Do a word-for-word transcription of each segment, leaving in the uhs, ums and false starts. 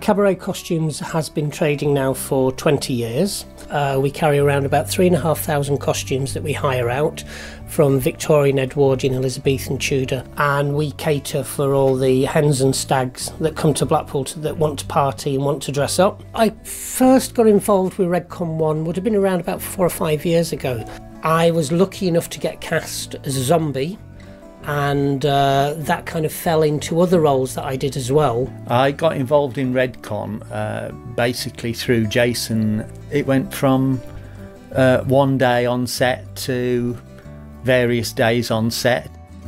Cabaret Costumes has been trading now for twenty years. Uh, we carry around about three and a half thousand costumes that we hire out from Victorian, Edwardian, Elizabethan, Tudor, and we cater for all the hens and stags that come to Blackpool to, that want to party and want to dress up. I first got involved with Redcon one would have been around about four or five years ago. I was lucky enough to get cast as a zombie, and uh, that kind of fell into other roles that I did as well. I got involved in Redcon uh, basically through Jason. It went from uh, one day on set to various days on set.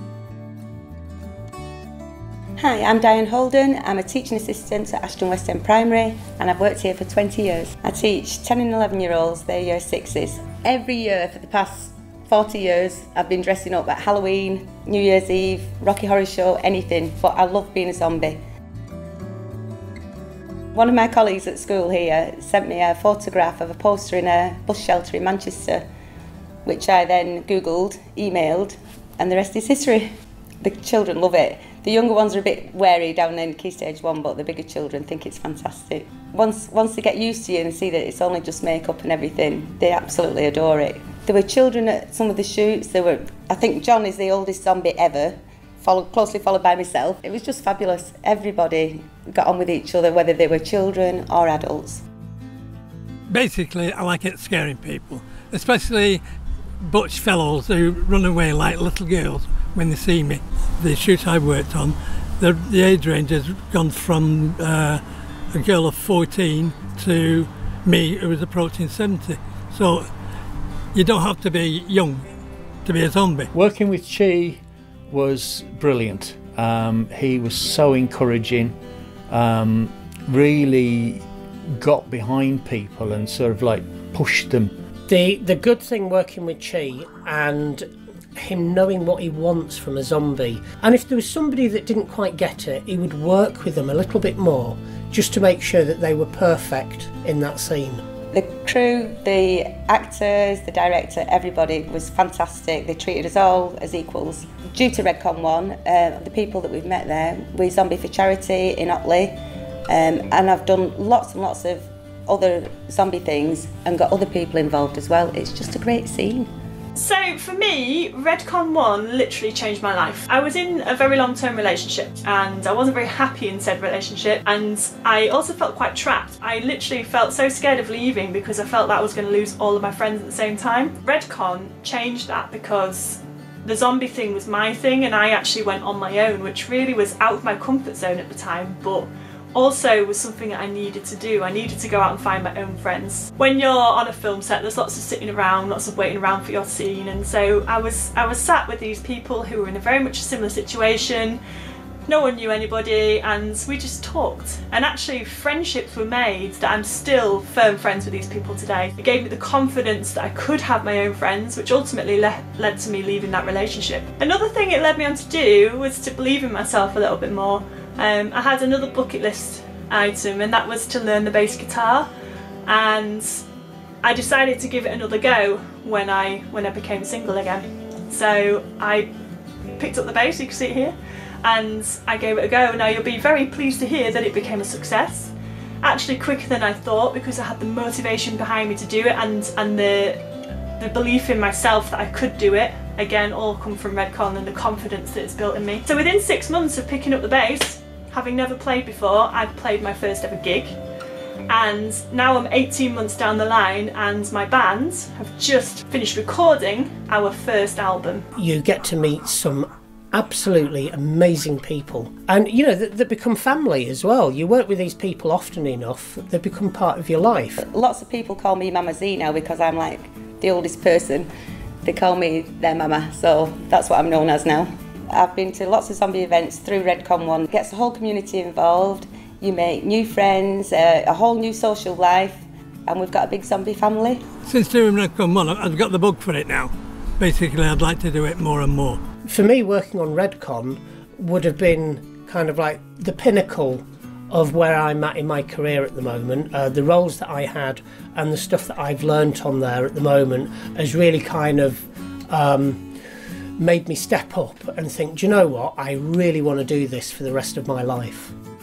Hi, I'm Diane Holden. I'm a teaching assistant at Ashton West End Primary and I've worked here for twenty years. I teach ten and eleven year olds, they're year sixes. Every year for the past forty years I've been dressing up at Halloween, New Year's Eve, Rocky Horror Show, anything, but I love being a zombie. One of my colleagues at school here sent me a photograph of a poster in a bus shelter in Manchester, which I then googled, emailed, and the rest is history. The children love it. The younger ones are a bit wary down in Key Stage one, but the bigger children think it's fantastic. Once, once they get used to you and see that it's only just makeup and everything, they absolutely adore it. There were children at some of the shoots. There were, I think John is the oldest zombie ever, followed, closely followed by myself. It was just fabulous. Everybody got on with each other, whether they were children or adults. Basically, I like it scaring people, especially butch fellows who run away like little girls when they see me. The shoot I worked on, the, the age range has gone from uh, a girl of fourteen to me who was approaching seventy. So you don't have to be young to be a zombie. Working with Chi was brilliant. Um, he was so encouraging, um, really got behind people and sort of like pushed them. The, the good thing working with Chi and him knowing what he wants from a zombie, and if there was somebody that didn't quite get it, he would work with them a little bit more just to make sure that they were perfect in that scene. The crew, the actors, the director, everybody was fantastic. They treated us all as equals. Due to Redcon one, uh, the people that we've met there, we Zombie for Charity in Otley, um, and I've done lots and lots of other zombie things and got other people involved as well. It's just a great scene. So for me, Redcon one literally changed my life. I was in a very long-term relationship and I wasn't very happy in said relationship, and I also felt quite trapped. I literally felt so scared of leaving because I felt that I was going to lose all of my friends at the same time. Redcon changed that because the zombie thing was my thing and I actually went on my own, which really was out of my comfort zone at the time, but also was something that I needed to do. I needed to go out and find my own friends. When you're on a film set, there's lots of sitting around, lots of waiting around for your scene, and so I was I was sat with these people who were in a very much similar situation. No one knew anybody and we just talked, and actually friendships were made that I'm still firm friends with these people today. It gave me the confidence that I could have my own friends, which ultimately le led to me leaving that relationship. Another thing it led me on to do was to believe in myself a little bit more. Um, I had another bucket list item, and that was to learn the bass guitar, and I decided to give it another go when I when I became single again. So I picked up the bass, you can see it here, and I gave it a go. Now you'll be very pleased to hear that it became a success. Actually quicker than I thought, because I had the motivation behind me to do it, and, and the, the belief in myself that I could do it. Again, all come from Redcon and the confidence that it's built in me. So within six months of picking up the bass, having never played before, I've played my first ever gig, and now I'm eighteen months down the line and my band have just finished recording our first album. You get to meet some absolutely amazing people, and you know, they, they become family as well. You work with these people often enough, they become part of your life. Lots of people call me Mama Z now because I'm like the oldest person. They call me their mama, so that's what I'm known as now. I've been to lots of zombie events through Redcon one. It gets the whole community involved, you make new friends, uh, a whole new social life, and we've got a big zombie family. Since doing Redcon one, I've got the bug for it now. Basically, I'd like to do it more and more. For me, working on Redcon would have been kind of like the pinnacle of where I'm at in my career at the moment. Uh, the roles that I had and the stuff that I've learnt on there at the moment has really kind of um, made me step up and think, do you know what, I really want to do this for the rest of my life.